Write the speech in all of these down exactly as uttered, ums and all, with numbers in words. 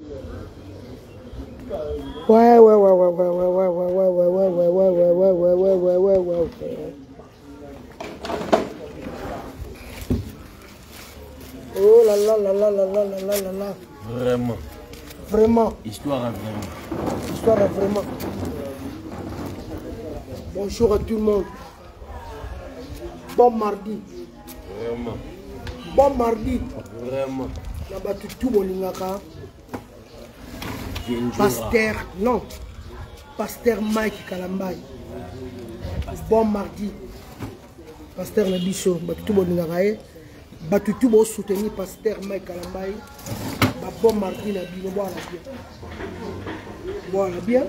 Ouais, ouais, ouais, ouais, ouais, ouais, ouais, ouais, ouais, ouais, ouais, ouais, ouais, ouais, ouais, ouais, ouais, ouais, ouais, ouais. Oh là là là là là là là là là là. Vraiment. Vraiment. Histoire à vraiment. Histoire à vraiment. Bonjour à tout le monde. Bon mardi. Vraiment. Bon mardi. Vraiment. Là-bas, tout bolingaka. Pasteur, non. Pasteur Mike Kalambay. Bon mardi. Pasteur Nabiso. Tout bolingaka. Batutu bo soutenir Pasteur Mike Kalambay. Bon mardi Nabino. Voilà bien. Voilà bien.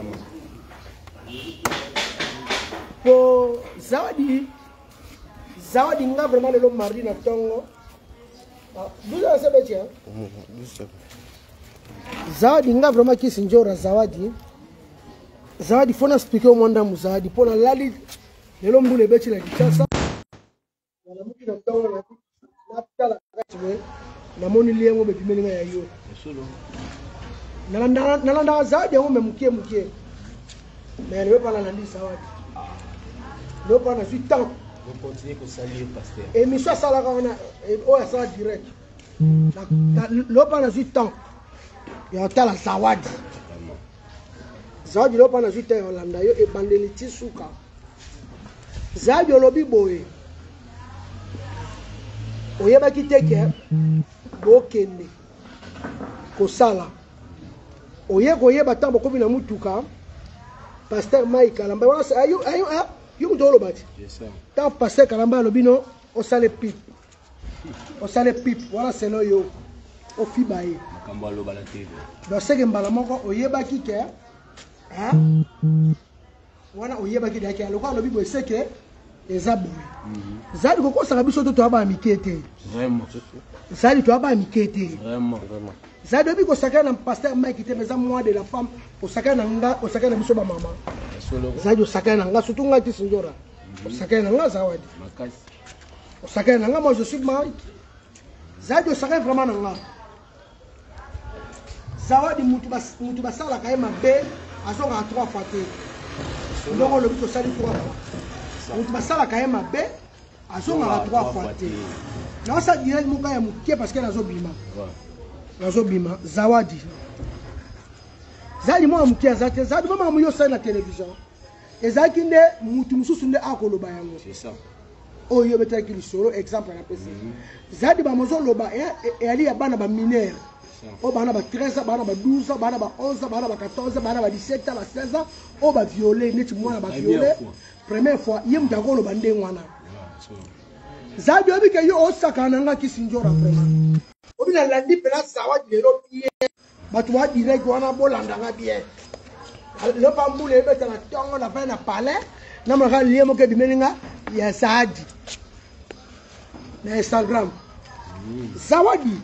Pour Zawadi. Zawadi nga vraiment le mardi na tongo. Vous avez ça bien. Zawadi nga vraiment qui sinjora Zawadi. Zawadi fona expliquer au monde mu Zawadi pour la lali le lombu le beti la kitasa. Na muki na tongo na na tala katwe na moni liengo be bimelinga ya yo. Solo. Na na na na Zawadi ngo memukie mukie. Mais ne veut pas la landi Zawadi. Ne veut pas na huit ans. On continue à saluer pasteur. Et monsieur Salaka on a oh ça direct. Le pas na huit ans. Il y a la Zawadi. Zawadi le pas na huit ans Yolanda yo e bandeli tisuka. Zawadi lobi boye. Oyeba kiteke bokende. Kosala. Oye koyeba tambo ko bina mutuka. Pasteur Mike Kalamba wana ayo ayo yo ndolo bati. C'est ça. Tant pasteur Kalamba lobino o sale pipe. O sale pipe voilà c'est no yo. O fibaye. Makambo aloba la T V. Donc c'est que mbala moko oyeba kike hein? Wana oyeba kike ya lokwa lobi bo c'est que ezabo. Zali koko sala biso to to aba mikete. Vraiment. Zali to aba mikete. Vraiment, vraiment. Zali dobi ko sakana na pasteur Mike te meza moi de la femme o sakana nga o sakana biso ba mama. Solo. Zali o sakana nga surtout nga ti sinjora. O sakana nga Zawadi. Makasi. O sakana nga moi je suis Mike. Zali o sakana vraiment nga. Zawadi mutu bas mutu basala ka ema be azonga trois fois te. Ndoko le bito sali trois fois. Mutu basala ka ema be azonga trois fois te. Na sa direct muka ya mukie parce que nazo bima. Nazo bima Zawadi. Zali mo mukie zate zadi mama muyo sa na télévision. Ezaki nde mutu mususu nde akoloba yango. C'est ça. Oyo betaki lisolo exemple na pesi. Zadi ba mozo loba e ali ya bana ba mineur. Oh bana ba treize ans, bana ba douze ans, bana ba onze ans, bana ba quatorze ans, bana ba dix-sept ans, ba seize ans, oh ba violé, neti mwana ba violé. Première fois, yem dako lo bande ngwana. Zadi obi ke yo osaka nanga kisinjora vraiment. Obi na landi pela Zawadi lelo pied. Batu wa direct wana bolanda nga bien. Le pambule beta na tongo na fa na palais, na maka liemo ke bimelinga ya Zawadi. Na Instagram. Zawadi.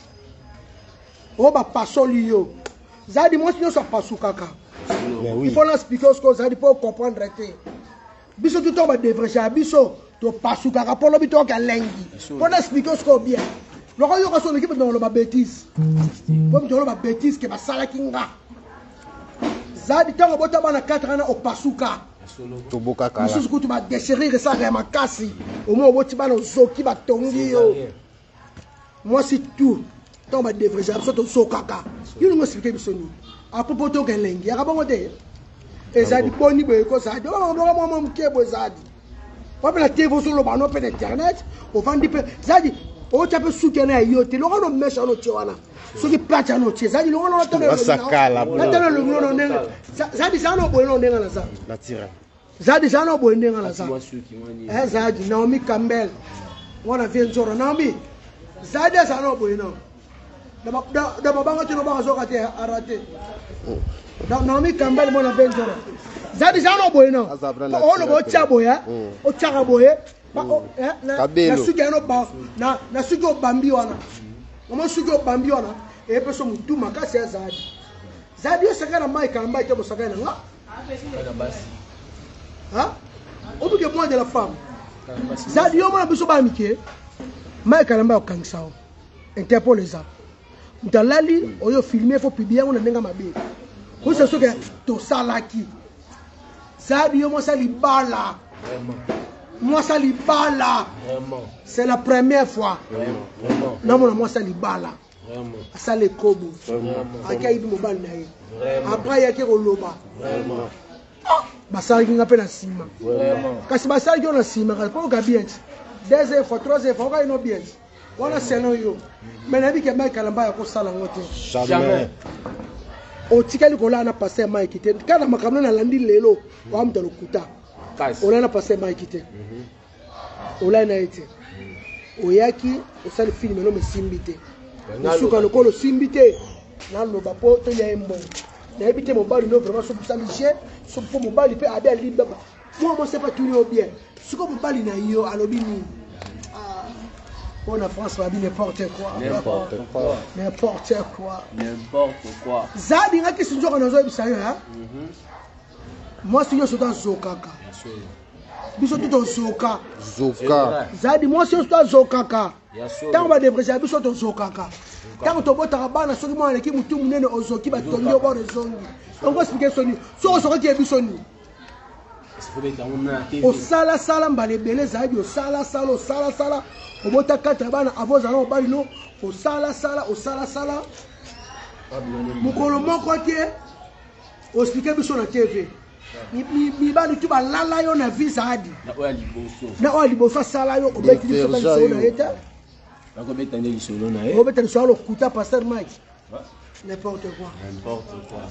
Oba pasoli yo. Zadi moi si ça passe kaka. Il faut l'expliquer ce que Zadi pour comprendre té. Biso tout on devrait ça biso to passe kaka pour l'obito ka lengi. Pour l'expliquer ce que bien. Le royo ka son équipe dans le bêtise. Comme dans le bêtise que ba sala kinga. Zadi tango bota bana quatre ans au pasuka. To boka kala. Biso ko tu ba déchirer ça ka makasi. Au moins boti bana zoki ba tongi yo. Moi c'est tout. On va devrer ça surtout sokaka il nous expliquer bisoni à propos de kelengi ya kabongo te ezadi boni boye ko ça do on doit moi mkebo zadi on peut la T V sur le bano per internet on vend peu zadi o tape soukena yo te lo no mesha no tiwana so ki pacha no tie zadi lo no tele no sakala na tele lo no nenga zadi ça no boye no nenga na za la tira zadi ça no boye nenga na za eh zadi Naomi Campbell wana vient zoro Naomi zadi ça no boye no da babanga tino banga soka te arate da Naomi Campbell mona benjora zadi zano boye no o lo bo cha boye o cha boye ba o eh na suki no ba na na suki o bambi wana mo suki o bambi wana e peso mutu makasi ya zadi zadi o sakana Mike Kalamba te bo sakana nga ha o buke moi de la femme zadi yo mona biso ba mike Mike Kalamba o kangsao interpol les a Dalali, oyo filmer, faut publier, on a nenga mabe. Pour ce que to salaki. Ça dit moi ça li bala. Vraiment. Moi ça li bala. Vraiment. C'est la première fois. Vraiment. Vraiment. Non moi moi ça li bala. Vraiment. Ça les kobo. Vraiment. Aka ibi mobile na ye. Vraiment. Après yake koloba. Vraiment. Basali kinga pe na sima. Vraiment. Kasi basali yo na sima ka po ka bien. Deuxième fois, troisième fois, on va bien. Voilà scénario. Mais na bi ke mai kalamba ya ko sala ngote. Jamais. O tikali ko la na passer mai kite. Kana makamna na landi lelo, o amta lokuta. Kasi. O la na passer mai kite. O la na ete. O yaki, o sali film no me simbite. Na suka lokolo simbite. Na loba po to ya embo. Na ebite mobali no vraiment so sali je, so po mobali pe abi ali baba. Moi moi c'est pas tout au bien. Suko mobali na yo alobi ni. On a France va dire n'importe quoi. N'importe quoi. N'importe quoi. N'importe quoi. Zadi ngaki sinjo kana zo bisayo ha. Moi si yo so dans zokaka. Biso to zoka. Zoka. Zadi moi si yo so dans zokaka. Yaso. Tant ba depression biso to zokaka. Tant to bota bana soki mo aleki mutu munene ozoki ba tongi obo rezongi. On va expliquer soni. So so ki ebisoni. Au sala sala mbale bele zadi au sala sala au sala sala. Au bota quatre bana avoza na obali no au sala sala au sala sala. Mukolo moko te au expliquer biso na T V. Mi mi mi ba tu ba lala yo na visa adi. Na oya liboso. Na oya liboso sala yo obeti biso ba so na eta. Na ko beta ndeli solo na e. Obeti so lo kuta pasteur Mike. N'importe quoi. N'importe quoi.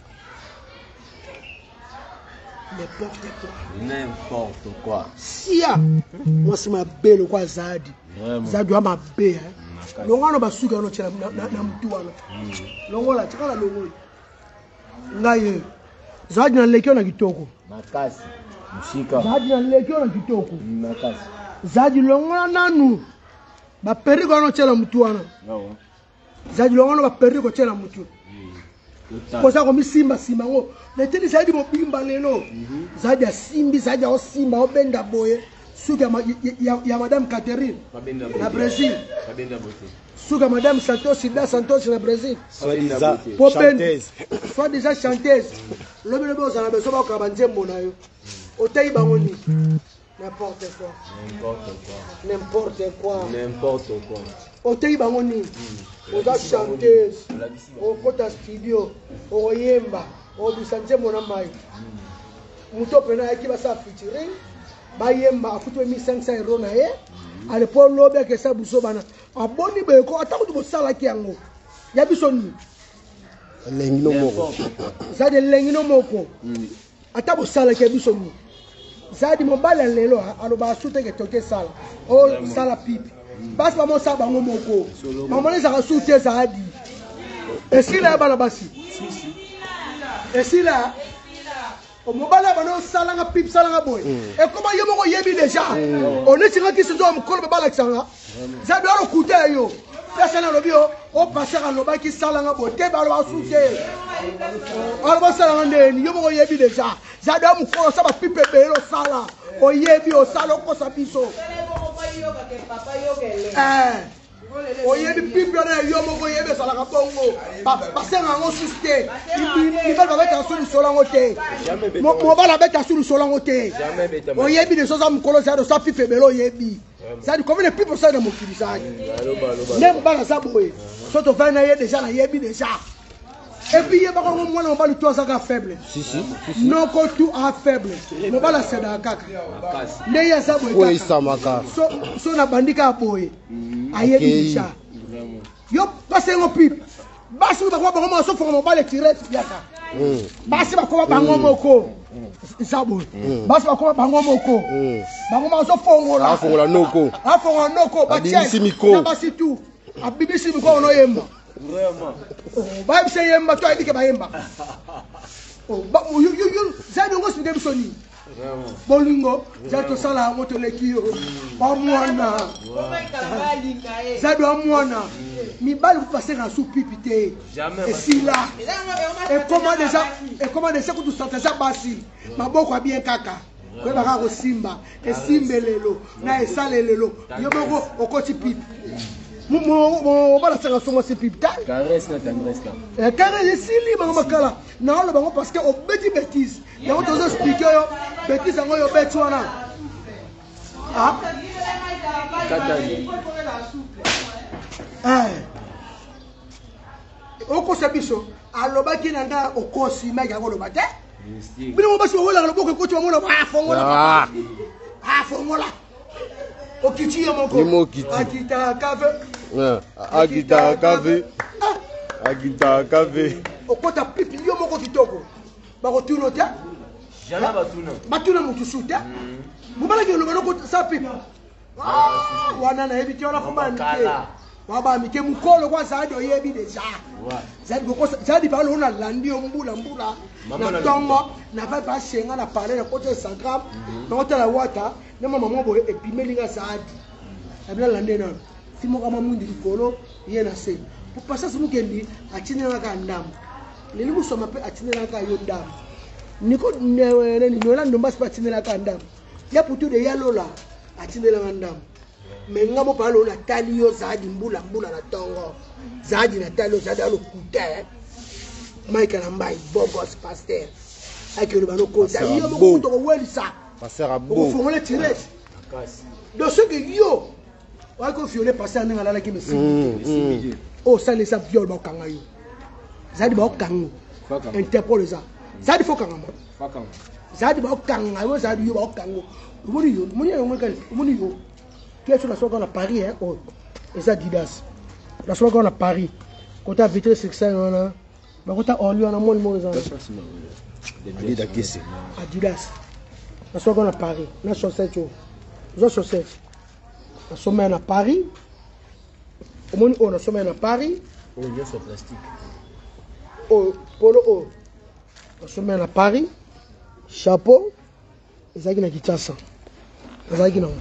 N'importe quoi. N'importe quoi. Sia. Moi c'est ma belle quoi Zadi. Zadi wa ma belle. Longano basuka no tshela na na mtu wana. Longola tshikala longola. Ngaye. Zadi na lekio na kitoko. Makasi. Mshika. Zadi na lekio na kitoko. Makasi. Zadi longola nanu. Ba periko no tshela mtu wana. Yawo. Zadi longola ba periko tshela mtu. Kosa ko misimba simba ngo. Leteni Zadi mo bimba lelo. Zadi ya simbi, Zadi ya simba obenda boye. Suka ya ya madame Catherine na Brésil. Babenda bote. Suka madame Santos Ida Santos na Brésil. Soi-disant chanteuse. Soi-disant chanteuse. Lobe lobe ozana beso ba ka banzembo na yo. Otei bangoni. N'importe quoi. N'importe quoi. N'importe quoi. N'importe quoi. Otei bangoni. Oza chanteuse. O kota studio. O yemba. O bisanzembo na mai. Muto pena yaki basa featuring. Bayemba akutu mille cinq cents euros na ye. Ale po lobe ke sa buso bana. Aboni be ko atakutu bo sala ki yango. Ya bisoni. Lengino moko. Zadi lengino moko. Atabo sala ki bisoni. Zadi mobala lelo aloba sute ke toke sala. O sala pipi. Bas ba mo sa bango moko. Mamone za sute Zadi. Esila bana basi. Esila o mobala bana sala nga pipi sala nga boy. E comment yo moko yebi déjà. On est sur qui se doit me coller bala sanga. Zadi alo kuta yo. Personne na lobio o passer à loba ki sala nga boy. Te ba lo sute. Alo ba sala nga ndeni yo moko yebi déjà. Zadi am ko sa ba pipi belo sala. O yebi o sala ko sa biso. Eh. O yebi pipi na yo moko yebe sala ka bongo. Passer ngo suste. Ibi ba ba ta sulu sola ngote. Mo bala beta sulu sola ngote. O yebi de soza mukolo sa do sa pipi belo yebi. Ça dit combien de pipi ça dans mon kilisage. Nem bala sa boye. Soto va na ye déjà na yebi déjà. Et puis yeba ko mo na bala to sa ka faible. Si si. Non ko tout a faible. Mo bala c'est da kaka. Ne ya sa boye. Ko isa maka. So so na bandika boye. Ayebi déjà. Yo passer ngo pipi. Basi ba ko ba mo so fo mo bala tirer biaka. Basi ba ko ba ngo moko. Zabo. Basi ba ko ba ngo moko. Ba ngo ma so fongola. Afongola noko. Afongola noko ba tia. Na basi tu. Abibisi miko no yemba. Vraiment. Ba bise yemba to ayike ba yemba. Oh, ba you you you Zadi ngo sike bisoni. Vraiment. Bolingo, Zadi sala moto lekio. Ba mwana. Zadi wa mwana. Mi bali passer na sous pipité. Jamais. Et si là. Et comment déjà et comment déjà que tu sentais ça basi. Maboko a bien kaka. Ko ba ka simba. Et simbelelo na esalelelo. Yo boko okoti pipi. on va la faire son c'est pipital. Caresse na tendresse là. Et caresse si li bango makala. Na le bango parce que au petit bêtise. Il y a autre expliquer yo bêtise ngo yo bêtise wana. Ah. Katani. Ah. Oko sabiso alobaki nanga okosi meka ko lobate. Bino basi wala loboko ko twa mona ah fongola. Ah fongola. Okiti yo moko. Akita kave. Yeah. Akita kave. Akita kave. Okota pipi yo moko kitoko. Bako tuno ta. Jana batuna. Batuna mutu suta. Mubala ke lobano ko sa pipi. Ah wana na ebiti ona famba nike. Waba mike mukolo kwa Zadi oyebi deja. Zadi ko Zadi ba lo na landi mbula mbula. Na tongo na va pas shenga na parler na côté Instagram. Na côté la wata, na mama mo boye epimelinga Zadi. Abina lande na. Simo kama mundi likolo yena se. Pour passer simu kendi atinela ka ndam. Leli musoma pe atinela ka yo ndam. Niko ne ni nola ndomba spa atinela ka ndam. Ya putu de yalola atinela ka ndam. Mais ngamo palo na tali yo Zadi mbula mbula na tongo. Zadi na tali yo Zadi alo kuta. Mike na mbai bogos pasteur. Avec le bano kota. Yo mo ko to weli sa. Pasteur abo. Ko fongole tirette. Donc ce que yo wa ko fiole pasteur na ngala ki mesi. Oh ça les a viol ba kanga yo. Zadi ba kanga. Interpol ça. Zadi fo kanga. Fakam. Zadi ba kanga yo Zadi yo ba kanga. Moni yo, moni yo moni yo. Qui est sur la soirée à Paris, hein? Oh, et ça Adidas. La soirée à Paris. Quand tu as vitré sur ça, on a. Mais quand tu as Orly, on a moins de mots. Adidas. La soirée à Paris. La chaussette. La chaussette. La semaine à Paris. Au moins, on a semaine à Paris. On est sur plastique. Oh, polo. Oh. La semaine à Paris. Chapeau. Et ça qui n'a quitté ça. Et ça qui n'a.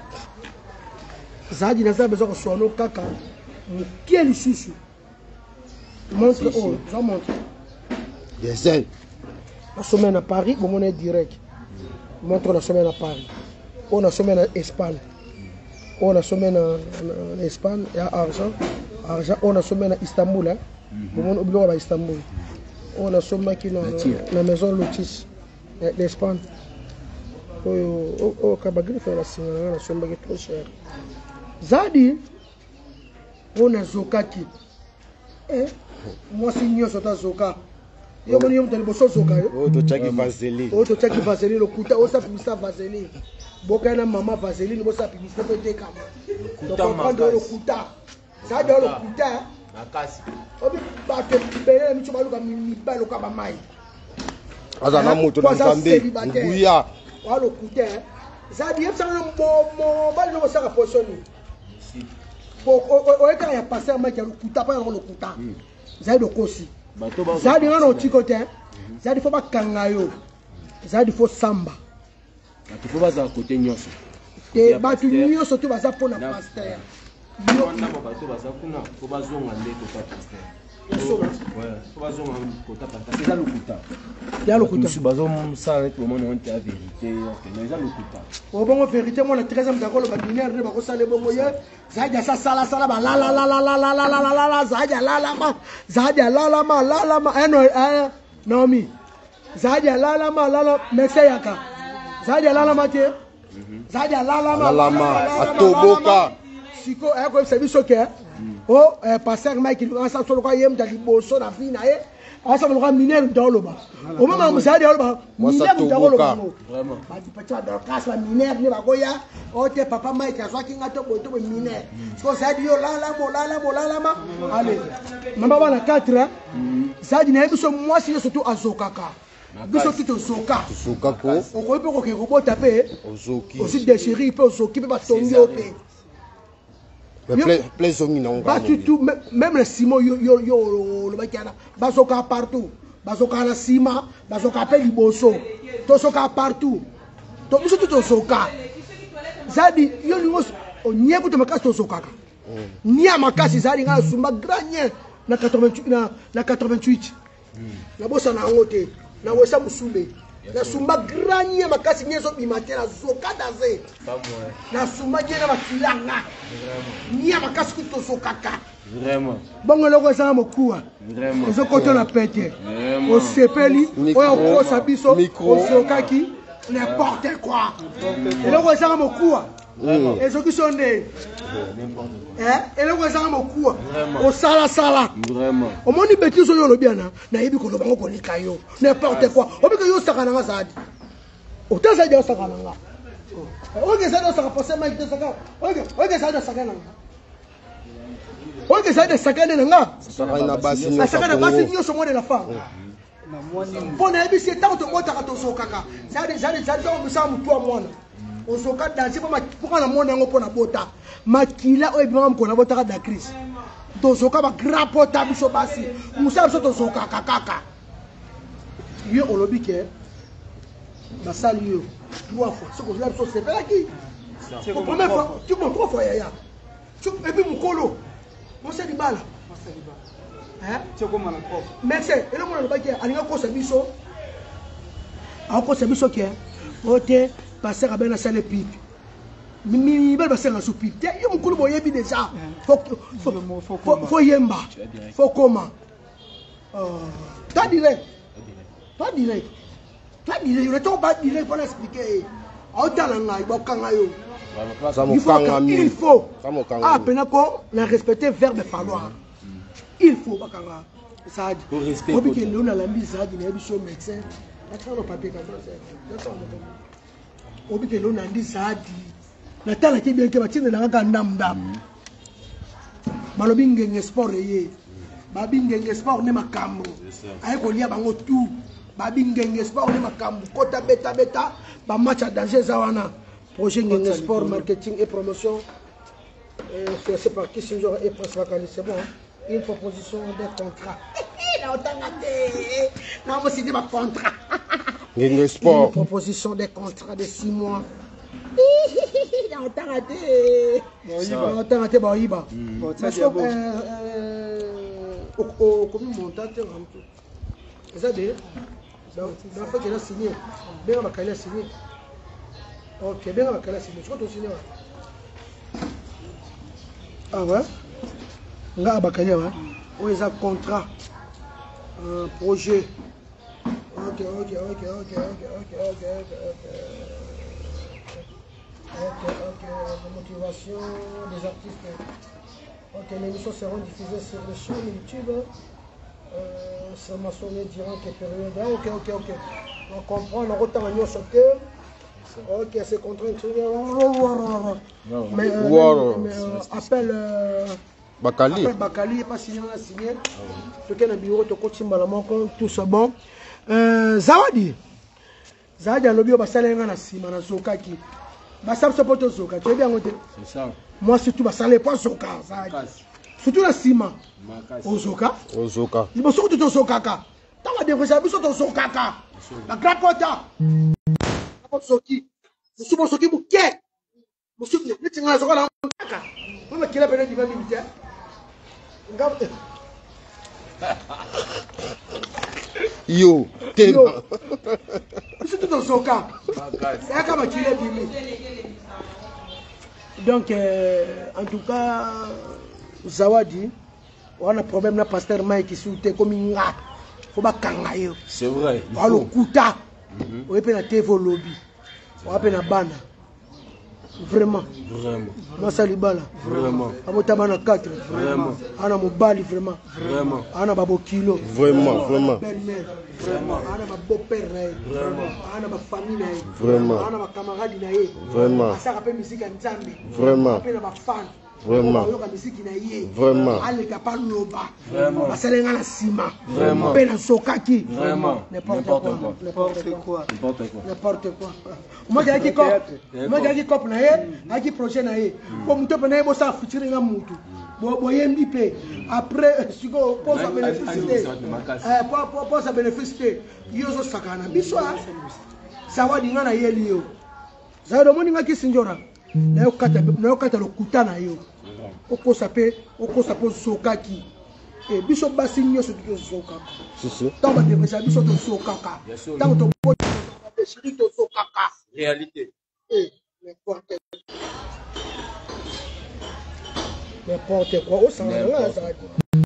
Zadi na za besoin que no kaka quel susu montre oh ça montre Yes. la semaine à Paris bon on est direct montre la semaine à Paris on a semaine à Espagne on a semaine en Espagne et à argent argent on a semaine à Istanbul hein bon on oublie à Istanbul on a semaine qui dans la maison Lotis d'Espagne oh oh kabagri fait la semaine la semaine est trop cher. Zadi, on a Zokaki. Eh, moi c'est Nyo Sota Zoka. Yo moni yom talibo so Zoka yo. Oh to chaki vaseline. Oh to chaki vaseline lo kuta o sa publicité vaseline. Boka na mama vaseline bo sa publicité pe te kama. Kuta ma. Lo kuta. Zadi lo kuta. Nakasi. Obi ba te bele mi chuma luka mi ba lo ka ba mai. Aza na moto na Nzambe. Nguya. Wa lo kuta. Zadi yep sa mo mo ba lo sa ka position. O eka ya passer maki ya lokuta pa ya lokuta. Zadi okosi. Zadi ngana otikote. Zadi fo bakanga yo. Zadi fo samba. Batu fo baza côté nyoso. Te batu nyoso to baza pona pasteur. Yo na batu baza kuna fo bazonga ndeko ta pasteur. Ouais, fo bazonga kota pasteur. C'est là lokuta. Ya lokuta. Musu bazom ça avec le monde on te la vérité, mais ça lokuta. O bongo vérité moi le treizième d'accord ba binaire ne ba ko sale bongo ye. Zadi sa sala sala ba la la la la la la la la la la Zadi la la ma. Zadi la la ma la la ma. Eh no eh Naomi. Zadi la la ma la la Mexe yaka. Zadi la la ma te. Zadi la la ma. La la ma atoboka. Siko eh ko service ok. Oh eh pasteur Mike il va ça solo ko yem dali boso na fina eh. Asa mo ka minere dans le bas. Au moment où Zadi le bas. Minere dans le bas. Vraiment. Ba di pacha dans classe la minere ne ba ko ya. O te papa Mike azwa kinga to boto be minere. So Zadi yo la la mo la la mo la la ma. Allez. Mama bana quatre. Zadi na biso moi si surtout azokaka. Biso tout ozoka. Zoka ko. O ko pe ko ke ko bota pe. Ozoki. Aussi des chéris pe ozoki pe ba tonyo pe. Mais plein zongi na Pas du tout, même le ciment, yo yo yo le mec bazoka partout, bazoka na ciment, bazoka pe liboso, to soka partout, to biso tout soka. Zadi yo ni o nyeko to makasi to soka. Nia makasi zadi nga sumba granye na quatre-vingt-huit na na quatre-vingt-huit. Na bossa na ngote, na wesa musumbe. na sumba granie makasi nyezo bimate na zoka daze na sumba jena makilanga nia makasi kuto sokaka vraiment bongo loko za mokuwa vraiment zo koto na pete o sepeli o ko sabiso o sokaki n'importe quoi loko za mokuwa ezo kisonde eh eloko za mokuwa o sala sala vraiment o moni betiso yo lobiana na yebi ko lobango ko likayo n'importe quoi o biko yo sakana nga zadi o taza ja sakana nga o ke sa do saka pose ma ke saka o ke o ke sa do sakana nga o ke sa do sakana nga sakana basi nyo sakana basi nyo so mo de la fa na mwani bona yebi se tanto mota ka to so kaka zadi zadi zadi do musa mutu amwana osoka danser pour pour na mona ngo pona bota makila o ebima mkona bota ka da Chris tozoka ba grapota biso basi musa biso tozoka kakaka yo olobi ke basali yo trois fois ce que je l'ai c'est là qui c'est la première fois tu montres trois fois ya tu et puis mukolo on s'est dit bala hein tu comme na prof merci et le monde ba ki alinga ko sa biso a ko sa biso ke ote passer à ben à salle pipe mi bel passer à sous pipe yo mukulu boye bi déjà faut faut yemba faut comment euh toi direct toi direct toi direct ne t'ont pas direct pour expliquer au talanga ibo kanga yo il faut ah penako la respecter verbe falloir il faut bakanga ça pour respecter obi ke lona la mise à dîner biso médecin attends le papier comme ça obi ke lona ndi zadi na tala ke bien ke batine na nga ndam ndam malobi ngenge sport ye babi ngenge sport ne makambo ay ko lia bango tout babi ngenge sport ne makambo kota beta beta ba match à danger zawana projet ngenge sport marketing et promotion et c'est parti ce jour et presse vacances c'est bon une proposition de contrat na otangate na mo signer ma contrat ngenge sport une proposition de contrat de six mois na otangate na otangate ba yiba parce que euh au comme montate ramto ça de donc faut qu'il a signé bien va qu'il a signé OK bien va qu'il a signé tu peux signer ah ouais nga bakanya wa o eza contrat un projet OK OK OK OK OK OK OK OK OK OK de motivation des artistes. OK, les émissions seront diffusées sur le chaîne YouTube. Euh, c'est mentionné durant quelle période. Ah, OK OK OK. On comprend on retard en sauté. OK, c'est contrat. Mais appelle Bakali. Après Bakali, pas signé, on a signé. Ce qui est dans le bureau, tout ça bon. Euh, Zawadi. Zawadi a le bureau, ça l'est dans Sima, dans Zokaki. Bassam se porte Zoka, tu es bien noté. C'est ça. Moi, surtout, ça l'est pas Zoka. Surtout la Sima. Au Zoka. Au Zoka. Il me surtout au Zokaka. Tant que des gens sont au Zokaka. La grapota. La Zoki. Je suis mon Zoki Bouquet. Je suis le Zoka là. On va qu'il du même militaire. Yo, Yo. C'est tout dans son cas. C'est comme qu'il est bimé. Donc, euh, en tout cas, Zawadi, on a un problème, le pasteur Mike qui soutient comme une rat. Faut pas kangayo. C'est vrai. On le kuta. On peut la T V au lobby. On peut la bana. Vraiment. Vraiment. Masalibala. Vraiment. Amotabana quatre. Vraiment. Ana Mobali, vraiment. Vraiment. Ana Babo Kilo. Vraiment, vraiment. Belle-mère. Vraiment. Ana ma beau-père. Vraiment. Ana ma famille. Vraiment. Ana ma camarade. Vraiment. Ça rappelle musique en Zambie. Vraiment. Appelle ma fan. Vraiment. Vraiment. Vraiment. Vraiment. Vraiment. N'importe quoi. N'importe quoi. N'importe quoi. Moi, j'ai dit quoi? Moi, j'ai dit quoi? J'ai dit projet. Comme tu peux ça featuring un moutou. Après, si vous posez à bénéficier, posez à bénéficier, vous avez sakana. Biswa, ça va dire na yelio. Ça va demander qui sinjora. Na okata, na okata le kutana yo. Oko sape, oko sapo sokaki. Et biso basi nyo so soka. Si si. Tant ba de biso to sokaka. Tant to chéri tozo kaka. Réalité. Eh, n'importe n'importe quoi. Oh, ça va, ça va.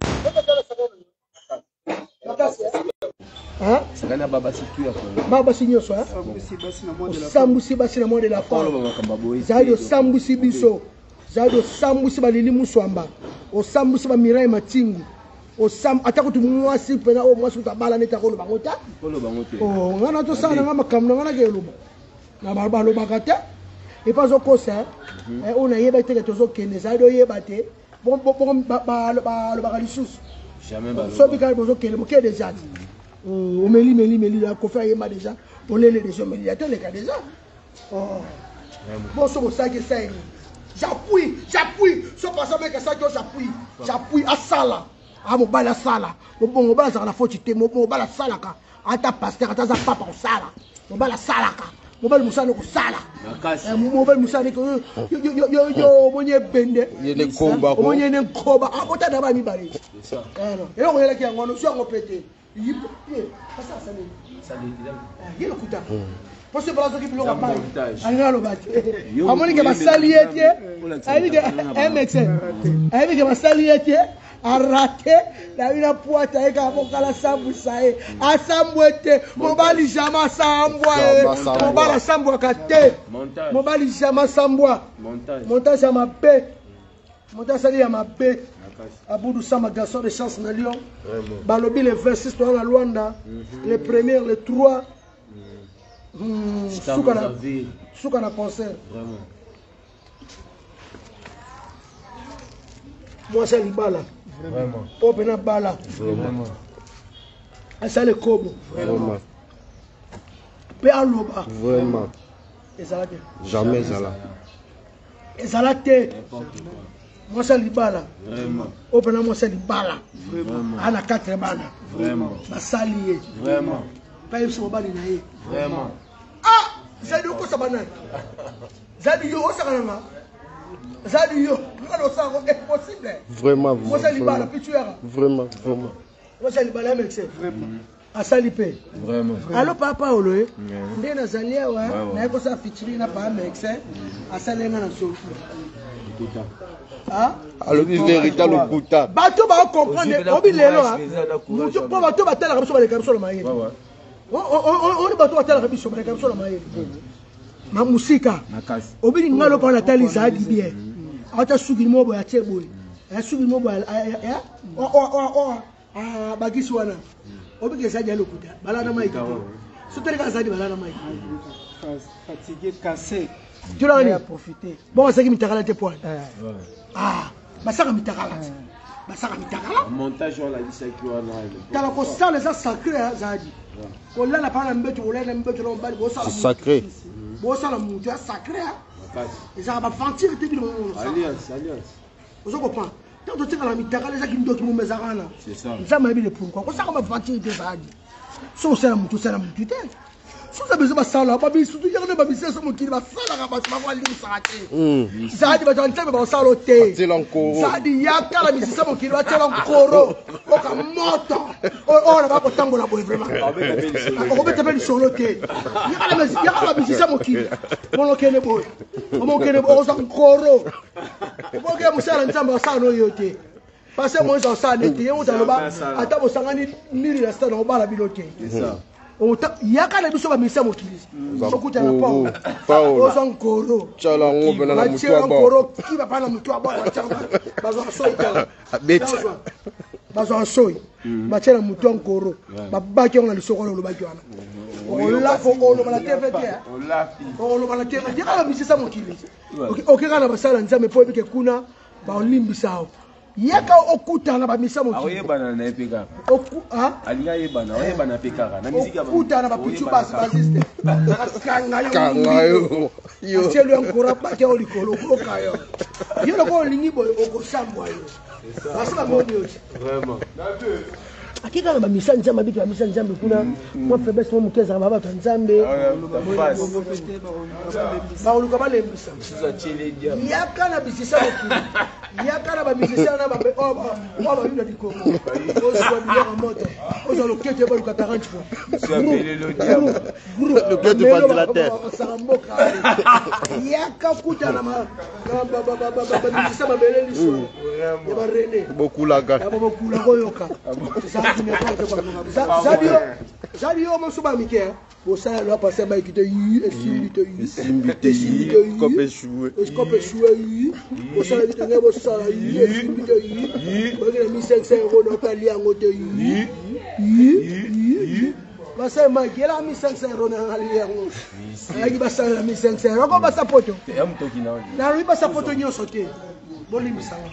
Hein? Sakana baba situ ya kwa. Baba sinyo so, hein? Sambusi basi na monde de la femme. Zayo sambusi biso. Zayo sambusi balili muswamba. O sambusi ba mirai matingu. O sam atako tu mwasi pena o mwasi utabala neta ko lo bangota. Ko lo bangote. Oh, ngana to sana ngama kamna ngana ke lo. Na barba lo bakata. Et pas au cosa. Eh on a yeba te to zo kende zayo yeba te. Bon bon bon ba ba lo ba lisusu. Jamais ba. So bi ka bozo kende mo ke déjà. Oh, meli meli meli la kofa yema déjà. On les les déjà meli attends les cas déjà. Oh. Bon so ko ça que ça. J'appuie, j'appuie. So pas ça mec ça que j'appuie. J'appuie à sala. Ah mo bala sala. Mo bon mo bala ça la faute te mo mo bala sala ka. Ata pasteur ata za papa au sala. Mo bala sala ka. Mo bala musana ko sala. Eh mo bala musana ko yo yo yo yo mo nye bende. Yene komba ko. Mo nye ne koba. Ah ota da ba mi bari. C'est ça. Eh non. Et on est là qui ngono so ngo pété. Il ça ça ça il le kuta. Parce que balazo ki bilo ka pai. Anga lo bati. Amoni ke basali ete. Ayi ke M X. Ayi ke basali ete. Arrêté la une pointe avec un la sambu sae asambwete mobali jama sambwa mobala sambwa kate mobali jama sambwa montage à ma paix montage à ma paix Aboudou Sama garçon de chance na Lyon balobi le vingt-six dans la Luanda les premiers les trois souka na souka na concert vraiment moi c'est Libala. Vraiment. Open bala. Vraiment. Ça le kobo. Vraiment. Pe aloba. Vraiment. Ezalate. Jamais zala. Ezalate. Moi c'est Libala. Vraiment. Open moi c'est Libala. Vraiment. Ana quatre bana. Vraiment. Basalié. Vraiment. Pas yebso bali na ye. Vraiment. Ah, zadi ko sabana. Zadi yo osakana. Zadi yo, alors ça est possible. Vraiment, moi c'est Libala, puis tu as. Vraiment, vraiment. Moi c'est Libala, mais c'est vraiment. À Salipé. Vraiment. Alors papa oloé. Ndé na zalia wa, na ko sa fitiri na pa mexe. À Salenga na sofu. Ah? Alors il véritable kuta. Bato ba comprendre, obi lelo ha. Mutu po bato ba tala kabiso ba le kabiso la maye. Ouais ouais. On on on bato ba tala kabiso ba le kabiso la maye. Ma musika. Obi ngalo pa na tali za di bien. Ata sugi mobo ya cheboy. Ya sugi mobo ya ya. O o o ah bagisi wana. Obi ke sa jalo kuta. Bala na maiki. Sotere ka sa di bala na maiki. Fatigué, cassé. Tu l'as dit profiter. Bon ça qui mitakala te point. Ah, ba ça mitakala. Ba ça mitakala. Montage on la dit ça qui wana. Tala ko ça les sacré za di. Ko la la pa na mbeto ko la na mbeto no bali bo ça. C'est sacré. Bo ça la mutu sacré. Et ça va fantir te bilo. Alliance, alliance. Vous comprenez? Tant que tu as la mitaka les qui me doivent me mezarana. C'est ça. Ça m'a dit pourquoi. Ko ça va fantir te ça di. So ça la mutu ça la mutu te. So ça besoin ça là, ba bi surtout y a ne ba bi c'est mon qui va ça là ba ba va lire ça te. Ça di ba tante ba ça lo te. C'est l'encoro. Ça di ya kala bi c'est mon qui va te l'encoro. O ka moto. O o na ba ko tango la boy vraiment. O be te be solo te. Ya kala bi ya kala bi c'est mon qui. Mon lo kene boy. O mon kene o ça encoro. O ke musala nzamba ça no yote. Parce que moi ça ça ne te on ta ba ata bo sangani niri la stade o ba la bilote. C'est ça. Il y a quand même des misa mokili. Sokuta na pao. Pao. Ozo nkoro. Chala ngombe na mutu aba. Nkoro ki ba pa na mutu aba wa changa. Bazo asoi tala. Abeti. Bazo asoi. Ba chela mutu nkoro. Ba ba ki on a lisokolo lo ba ki wana. On la fo on lo ba la T V T. On la fi. On lo ba la T V T. Kana misa mokili. OK OK kana basala nzame po bike kuna ba olimbisa. Yaka okutana ba misa mokili. Oyebana na epeka. Oku ha? Aliya yebana, oyebana pekara. Na musique ya ba. Okutana ba pichu bas basiste. Kanga yo. Kanga yo. Yo. Achelo encore pas ke olikolo okayo. Yo loko lingi boy okosambwa yo. Basika moni yo. Vraiment. Akika na ba misa nzamba bitu ba misa nzamba kuna mo febes mo mukeza ba ba nzambe. Ba oluka ba le misa. Suza chele dia. Yaka na bisisa okili. Yaka ba musicien na ba oh ba ba yuna di Congo. O so bi ya moto. O so lo kete ba lu quarante fois. C'est appelé le diable. Le cœur du ventilateur. Yaka kuta na ma ba ba ba ba ba musicien ba belé li so. Ya ba René. Beaucoup la gare. Ya ba beaucoup la koyoka. Ça qui me porte quoi. Ça dio. Ça dio mo so ba miké. Bo ça là passer ba qui te yi et simbi te yi. Simbi te yi. Copé choué. Copé choué yi. Bo ça qui te ngebo ça yi et simbi te yi. Ba que mille cinq cents euros no tali ango te yi. Yi. Ba ça ma qui la mille cinq cents euros na ali ango. Ai ba ça la mille cinq cents euros ko ba sa poto. Ya mtoki na. Na ri ba sa poto nyo sote. Boli misala.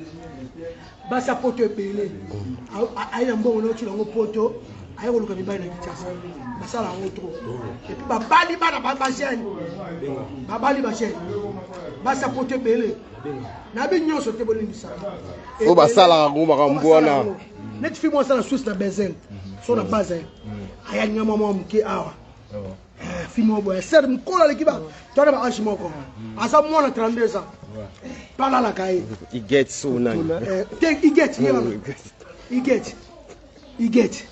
Ba sa poto belé. Ai ambo no ti ngo poto. Aïe, on a mis la vitesse. Ça, la retrouve. Et puis, Babali, Babali, Babali, Babali, Basa pote belé. Nabi nyo sote boli bisa. Oh, bah ça, la roue, Marambouana. Net fille moi ça la Suisse la Benzen. Sur la base. Aïe, n'y a maman qui a. Fille moi, boy, c'est mon cola l'équipe. Tu as un archi mon corps. À ça, moi, on a trente-deux ans. Par là, la caille. Il get so nice. Il get, il get. Il get.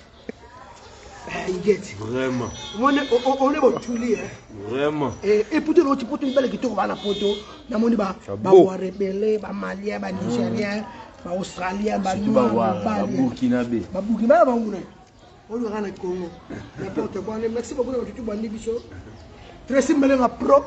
Il get. Vraiment. On est on est au Tuli. Vraiment. Et et pour l'autre pour une belle qui tourne la photo. Na moni ba ba rebelle, ba malien, ba nigérien, ba australien, ba noir, ba burkinabé. Ba burkinabé ba ngune. On le rana Congo. N'importe quoi. Merci beaucoup de tout bandi biso. Très simple nga pro.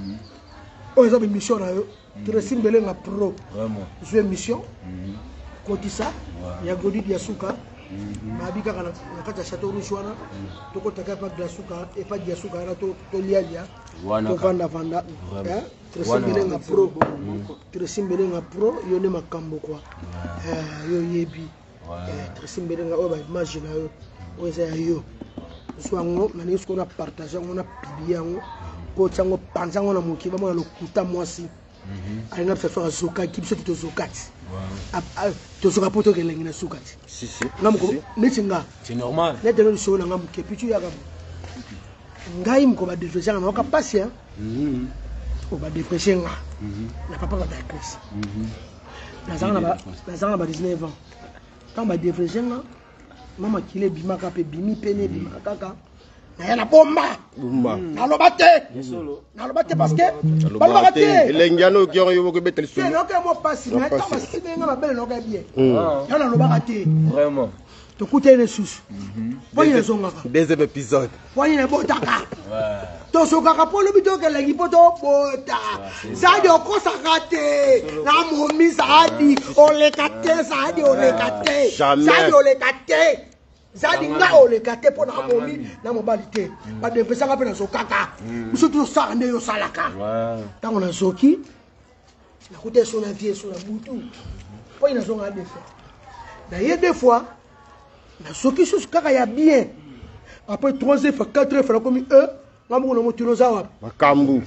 On a une mission là. Très simple nga pro. Vraiment. Je mission. Kotisa. Ya godi ya suka. Mabika kana nakata chateau rouge wana toko taka pa de suka et pas de suka na to to lialia to vanda vanda eh tresimbele nga pro tresimbele nga pro yo ne makambo kwa eh yo yebi eh tresimbele nga o ba image na yo o za yo so ngo na ni sko na partager ngo na publier ngo ko tsango panza ngo na muki ba mo na kuta mwasi ali na psa so zoka kibso to zokati tu seras pour toi que l'engin soukat. Si si. C'est normal. Net de l'eau na ngamu kepichu ya gamu. Ngai mko ba dépression na ka patient. Mhm. Ko ba dépression nga. Mhm. Na papa ba dépression. Mhm. Na zanga ba na zanga ba dix-neuf ans. Quand ba dépression nga mama kile bima ka pe bimi pene bima kaka. Na ya na bomba. Bomba. Na lobate. Solo. Na lobate parce que ba lobate. Lengiano qui ont yo ko betel solo. C'est non que moi passe mais quand ba si nga ba belle no ga bien. Ya na lobate. Vraiment. To kuta ile susu. Poye na zonga ka. Deuxième épisode. Poye na botaka. Ouais. To soka ka polo bito ke lengi poto bota. Zadi oko sakate. Na momi zadi ole kate zadi ole kate. Zadi ole kate. Zadi nga ole kate po na momi na mobalite. Ba de pesa ka pe na sokaka. Musutu sa ande yo salaka. Ouais. Tango na soki. Na kuta so na vie so na butu. Poye na zonga de fa. Na ye deux fois na soki sous kaka ya bien après trois heures quatre heures fera comme eux ngamu na motuno zawa makambu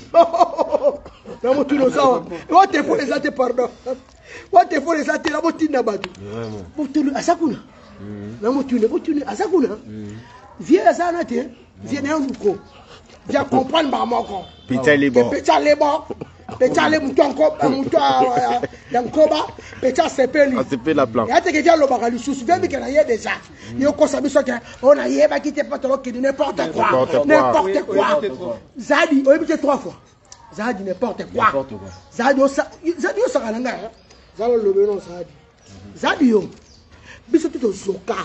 na motuno zawa wa te faut les até pardon wa te faut les até la motina batu vraiment motuno asakuna na motuno motuno asakuna vieux sana te vieux na nguko viens comprendre ba moko pizza libo pizza libo pizza le muto encore muto ya nkoba pizza sepeli sepeli la blanc ya te ke dia lo bakali susu bien que na ye déjà yo ko sabi so que on a ye ba qui te pas trop que n'importe quoi n'importe quoi zadi o ebite trois fois zadi n'importe quoi zadi o zadi o saka nanga zalo lo beno zadi zadi yo biso tout zoka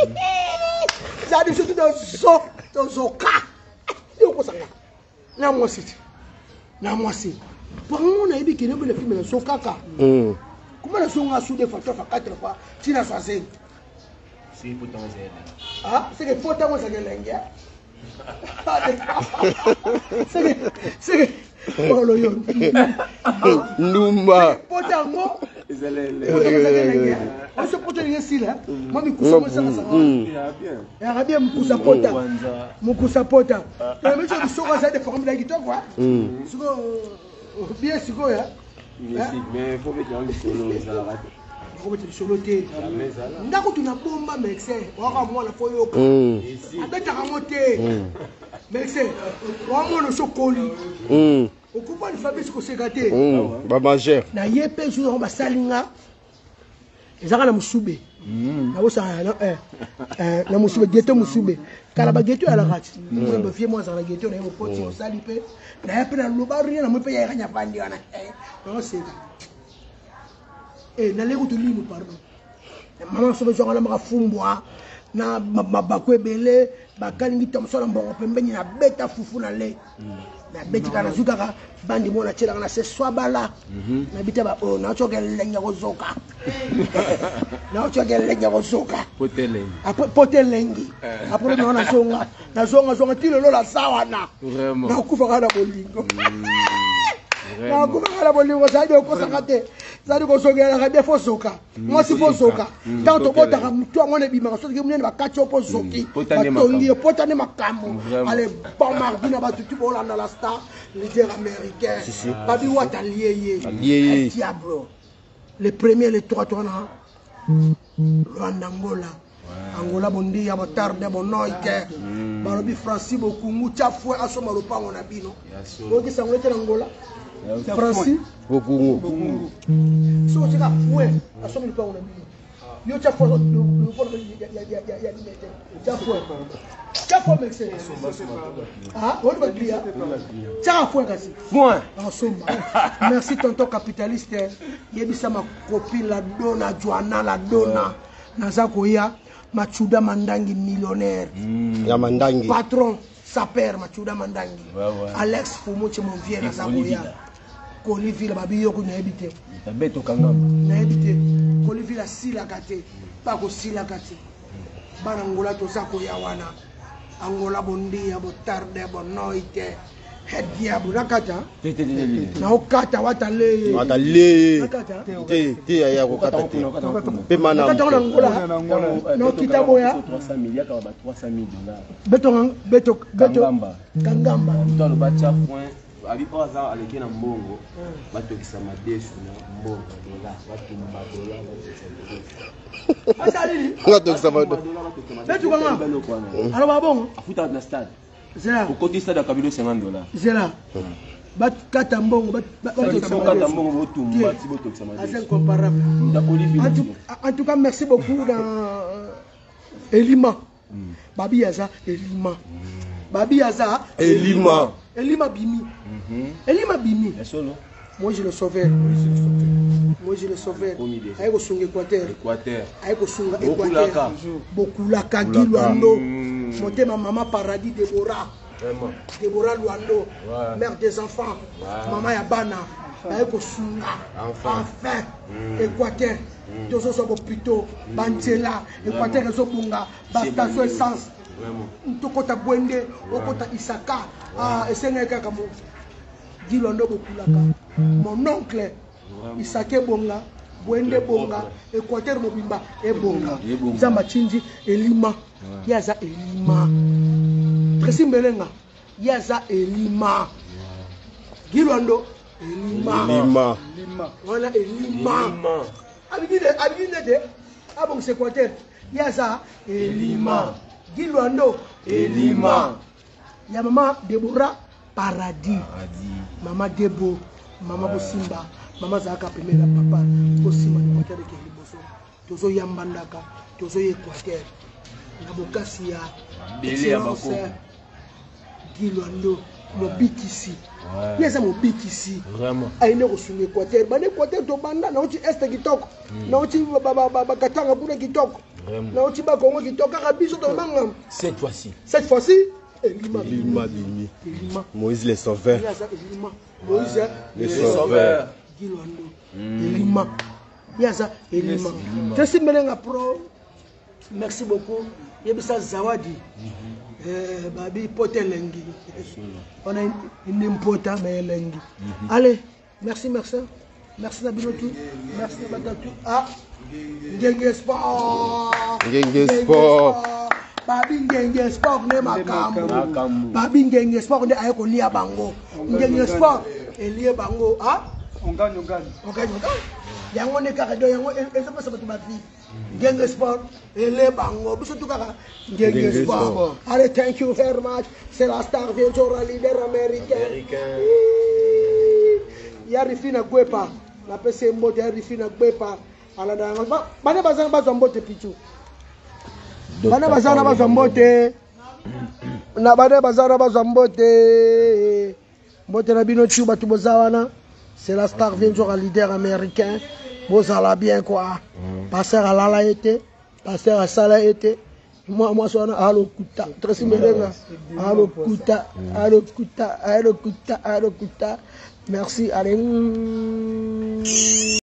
zadi biso tout zo to zoka yo ko saka na mo siti na mo siti pour nous on a dit que nous les films sont caca comment les sont à sous des fois trois quatre fois tu n'as choisi c'est pour ton zèle ah c'est que pour ton zèle lengue c'est c'est oh lo yo numba pour ton mot zèle lengue on se porte rien ici là moi me couche ça ça bien bien me couche pota me couche pota mais je me sors ça de forme de guitare quoi bien sûr ya mais faut mettre un solo ça la rate faut mettre le solo té ndako tuna bomba mexé waka mwana fo yoko abeta ka moté mexé wa mwana sokoli Au coupon de Fabrice Kosekate. Ba manger. Na yepe jour ba salinga. Ezaka na musube. Na bosa na eh eh na musube ghetto musube. Kala ba ghetto ala kati. Mo mbe fie mo za na ghetto na yo poti o sali pe. Na yepe na luba rien na mo pe ya kanya pandi wana. Eh no seka. Eh na lego to limo pardon. Maman sobe jonga na makafumbwa na mabako ebele bakalingi tomso na mbongo pembeni na beta fufu na le. Na beti kana zuka ka bandi mona chela kana se swabala na bita ba o na choke lenya ko zoka na choke lenya ko zoka Potelengi apo potelengi apo na na zonga na zonga zonga tilo lola sawa na na kufa kana bolingo na kufa kana bolingo saidi ko sakate saidi ko sogela ka defo zoka mo si fo zoka tant to bota ka mtu ngone bima so ke munene bakati opo zoki batongi potane makambo ale bon mardi na ba tutu bolanda la star leader américain babi wata lié lié diablo les premiers les trois tourna Rwanda Angola Angola bondi ya botarde bonoike balobi Francis bokungu chafwe asoma lopango na bino oki sangolete na Angola Francis bokungu so tika fwe asoma lopango na bino yo chafwe lopango ya ya ya ya chafwe chafwe mexe ah on va dire chafwe kasi point asoma merci tonton capitaliste yebisa ma copine la dona Joanna la dona naza koya Machuda Mandangi millionnaire ya Mandangi patron sa père Machuda Mandangi ouais, ouais. Alex Fumuche mon vieux naza koya Kolivila babi yoko na ebite tabeto kangamba na ebite Kolivila sila kate ba ko sila kate bana ngola to sa koya wana Angola bondi ya botarde bonoite head diabo nakata tete tete na okata watale watale nakata te te ya ko kata te pe mana nakata na Angola no kitabo ya trois cent mille ya ka ba trois cent mille dollars beto beto beto kangamba kangamba to lo bacha point abi oza aleke na mbongo batokisa madesu na mbongo dola batuma madola asali batokisa madola beto kanga alors babongo afuta na stade zela au côté stade kabilo cinquante dollars zela bat kata mbongo bat kata mbongo botumba ti botokisa madesu c'est incomparable en tout en tout cas merci beaucoup dans Elima babi yaza Elima babi yaza Elima Elima bimi Elima bimi solo moi je le sauvais moi je le sauvais ayeko sunga Équateur Équateur ayeko sunga Équateur beaucoup la kagi Luando motema maman paradis Déborah vraiment Déborah Luando mère des enfants maman ya bana ayeko sunga enfin Équateur tozo so bopito banzela Équateur ezo bunga ba station essence ntokota bwende okota Isaka ah esenge kaka mo Dilondo bokulaka mon oncle Isake bonga bwende bonga Équateur mobimba ebonga nzamba chinji Elima yaza Elima Tracy Mbelenga yaza Elima Dilondo Elima Elima wala Elima abigide abigide de abong Équateur yaza Elima Dilondo Elima ya mama Deborah paradis mama Debo mama Bosimba mama zaka pemela papa Bosimba ni kwa ke liboso tozo yambandaka tozo Équateur na bokasi ya bele ya bako Dilondo mobikisi yesa mobikisi vraiment aine ko sunga Équateur bane Équateur to banda na uti est kitoko na uti baba katanga kuna kitoko na uti ba Kongo kitoko ka biso to banga cette fois-ci cette fois-ci Elima Elima bimi Moïse le sauveur Moïse le sauveur Dilondo Elima yaza Elima Tracy Mbelenga pro merci beaucoup yebisa zawadi eh babi potelengi on a une impota mais lengi allez merci merci merci na binotu merci na batatu ah ngenge sport ngenge sport babi ngenge sport ne makambo babi ngenge sport ne ayeko lia bango ngenge sport elie bango ah on gagne on gagne on gagne yango ne kaka do yango eso pesa batu bafi ngenge sport elie bango biso tu kaka ngenge sport allez thank you very much c'est la star Viens leader américain ya Rifina Gwepa na pese mbote ya Rifina Gwepa ala da bana bazana bazwa mbote pichu bana bazana bazwa mbote na bana bazana bazwa mbote mbote na bino chuba tu bozawana c'est la star vient jouer leader américain bozala bien quoi passer à lala été passer à sala été moi moi sona alo kuta tresi melenga alo kuta alo kuta alo kuta alo kuta merci allez